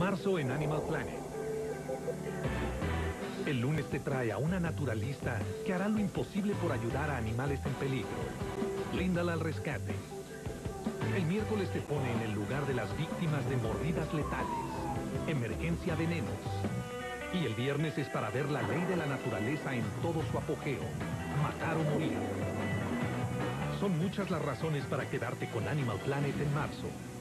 Marzo en Animal Planet. El lunes te trae a una naturalista que hará lo imposible por ayudar a animales en peligro. Líndala al rescate. El miércoles te pone en el lugar de las víctimas de mordidas letales. Emergencia Venenos. Y el viernes es para ver la ley de la naturaleza en todo su apogeo. Matar o morir. Son muchas las razones para quedarte con Animal Planet en marzo.